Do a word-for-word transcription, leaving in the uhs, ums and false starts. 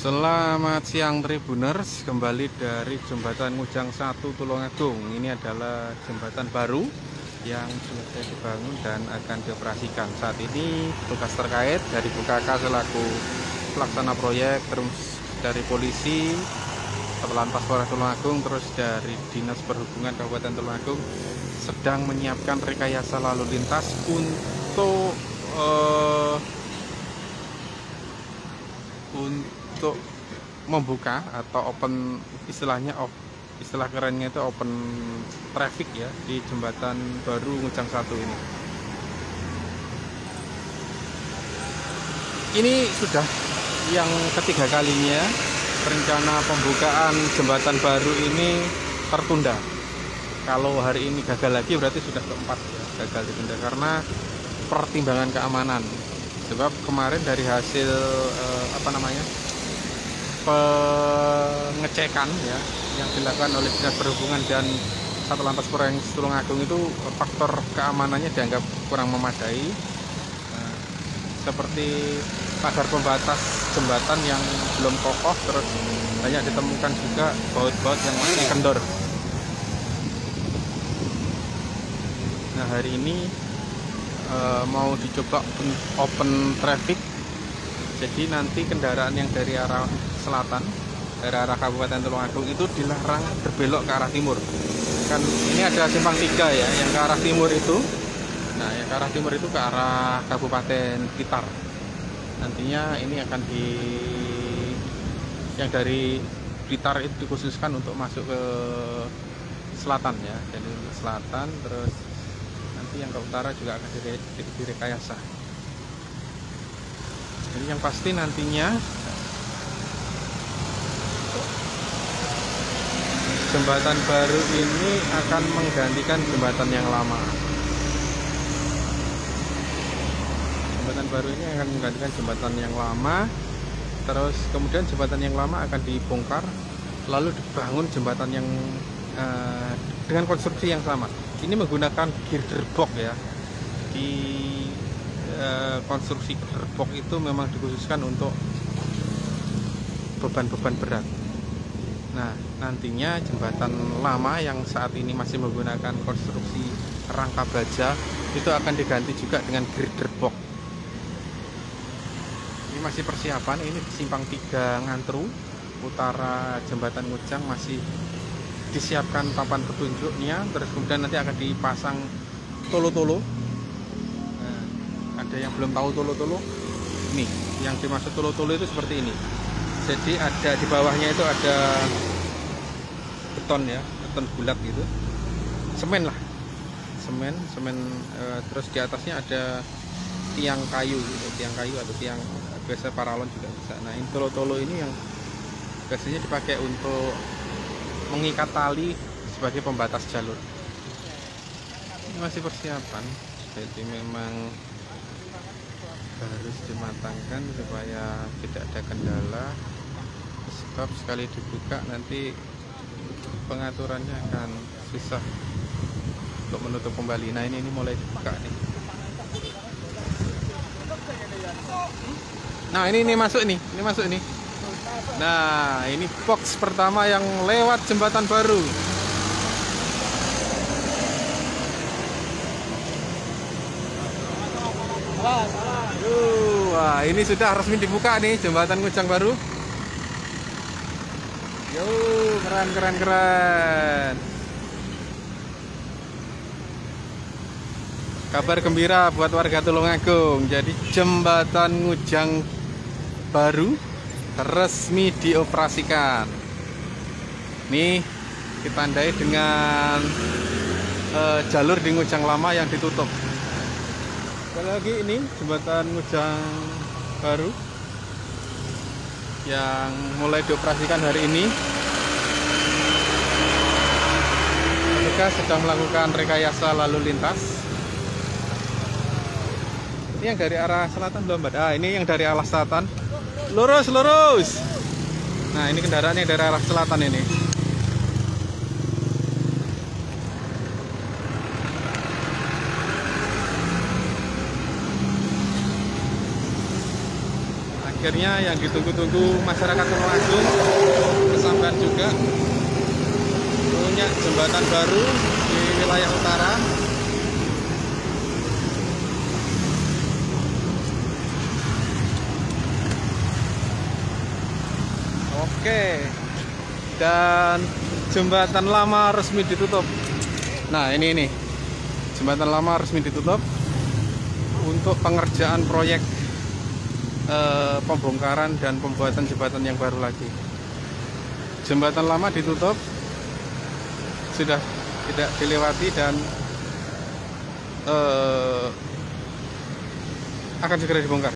Selamat siang Tribuners, kembali dari Jembatan Ngujang satu Tulungagung. Ini adalah jembatan baru yang selesai dibangun dan akan dioperasikan. Saat ini tugas terkait dari B K K selaku pelaksana proyek, terus dari polisi, Satlantas Polres Tulungagung, terus dari Dinas Perhubungan Kabupaten Tulungagung sedang menyiapkan rekayasa lalu lintas untuk uh, untuk membuka atau open, istilahnya op, istilah kerennya itu open traffic ya, di jembatan baru Ngujang satu ini. Ini sudah yang ketiga kalinya rencana pembukaan jembatan baru ini tertunda. Kalau hari ini gagal lagi berarti sudah keempat ya, gagal ditunda karena pertimbangan keamanan. Sebab kemarin dari hasil eh, apa namanya pengecekan ya yang dilakukan oleh Dinas Perhubungan dan Satlantas Polres Tulungagung itu faktor keamanannya dianggap kurang memadai, nah, seperti pagar pembatas jembatan yang belum kokoh, terus banyak ditemukan juga baut-baut yang masih kendor. Nah, hari ini Uh, mau dicoba open, open traffic, jadi nanti kendaraan yang dari arah selatan, dari arah Kabupaten Tulungagung itu dilarang berbelok ke arah timur. Kan ini ada simpang tiga ya, yang ke arah timur itu, nah yang ke arah timur itu ke arah Kabupaten Blitar. Nantinya ini akan di, yang dari Blitar itu dikhususkan untuk masuk ke selatan ya, jadi selatan, terus yang ke utara juga akan direkayasa. Jadi yang pasti nantinya jembatan baru ini akan menggantikan jembatan yang lama. Jembatan baru ini akan menggantikan jembatan yang lama. Terus kemudian jembatan yang lama akan dibongkar, lalu dibangun jembatan yang uh, dengan konstruksi yang sama. Ini menggunakan girder box ya. Di e, konstruksi girder box itu memang dikhususkan untuk beban-beban berat. Nah, nantinya jembatan lama yang saat ini masih menggunakan konstruksi rangka baja itu akan diganti juga dengan girder box. Ini masih persiapan, ini di simpang tiga Ngantru utara jembatan Ngujang masih disiapkan papan petunjuknya, terus kemudian nanti akan dipasang tolo-tolo. Nah, ada yang belum tahu tolo-tolo, nih yang dimaksud tolo-tolo itu seperti ini. Jadi ada di bawahnya itu ada beton ya, beton bulat gitu, semen lah, semen, semen e, terus di atasnya ada tiang kayu, gitu. tiang kayu atau tiang biasa paralon juga bisa. Nah, ini tolo-tolo ini yang biasanya dipakai untuk mengikat tali sebagai pembatas jalur. Ini masih persiapan, jadi memang harus dimatangkan supaya tidak ada kendala, sebab sekali dibuka nanti pengaturannya akan susah untuk menutup kembali. Nah, ini, ini mulai dibuka nih. Nah, ini ini masuk nih, ini masuk nih. Nah, ini box pertama yang lewat jembatan baru. Uh, wah, ini sudah resmi dibuka nih jembatan Ngujang baru. Yo, keren keren keren. Kabar gembira buat warga Tulungagung. Jadi jembatan Ngujang baru resmi dioperasikan. Nih ditandai dengan uh, jalur di Ngujang lama yang ditutup. Sekali lagi ini jembatan Ngujang baru yang mulai dioperasikan hari ini. Petugas sedang melakukan rekayasa lalu lintas. Ini yang dari arah selatan belum ada. Ah, ini yang dari arah selatan. Lurus, lurus. Nah, ini kendaraan yang dari arah selatan ini. akhirnya yang ditunggu-tunggu masyarakat Tulungagung kesampaian juga, punya jembatan baru di wilayah utara. Oke, dan jembatan lama resmi ditutup. Nah, ini ini jembatan lama resmi ditutup untuk pengerjaan proyek eh, pembongkaran dan pembuatan jembatan yang baru lagi. Jembatan lama ditutup, sudah tidak dilewati dan eh, akan segera dibongkar.